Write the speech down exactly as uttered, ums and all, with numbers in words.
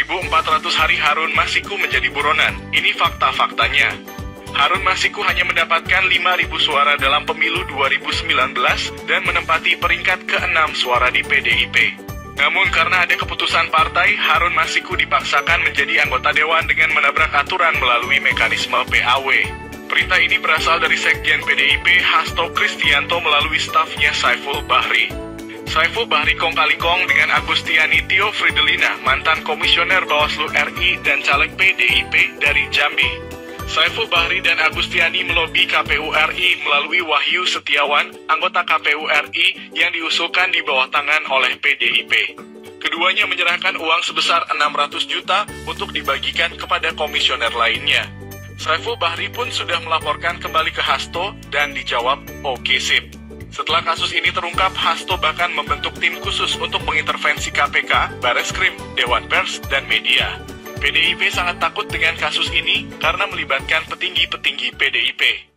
ribu empat ratus hari Harun Masiku menjadi buronan. Ini fakta-faktanya. Harun Masiku hanya mendapatkan lima ribu suara dalam pemilu dua ribu sembilan belas dan menempati peringkat keenam suara di P D I P. Namun karena ada keputusan partai, Harun Masiku dipaksakan menjadi anggota dewan dengan menabrak aturan melalui mekanisme P A W. Perintah ini berasal dari Sekjen P D I P Hasto Kristianto melalui stafnya Saiful Bahri. Saiful Bahri kong kali kong dengan Agustiani Tio Fridelina, mantan komisioner Bawaslu R I dan caleg P D I P dari Jambi. Saiful Bahri dan Agustiani melobi K P U R I melalui Wahyu Setiawan, anggota K P U R I yang diusulkan di bawah tangan oleh P D I P. Keduanya menyerahkan uang sebesar enam ratus juta untuk dibagikan kepada komisioner lainnya. Saiful Bahri pun sudah melaporkan kembali ke Hasto dan dijawab oke sip. Setelah kasus ini terungkap, Hasto bahkan membentuk tim khusus untuk mengintervensi K P K, Bareskrim, Dewan Pers, dan media. P D I P sangat takut dengan kasus ini karena melibatkan petinggi-petinggi P D I P.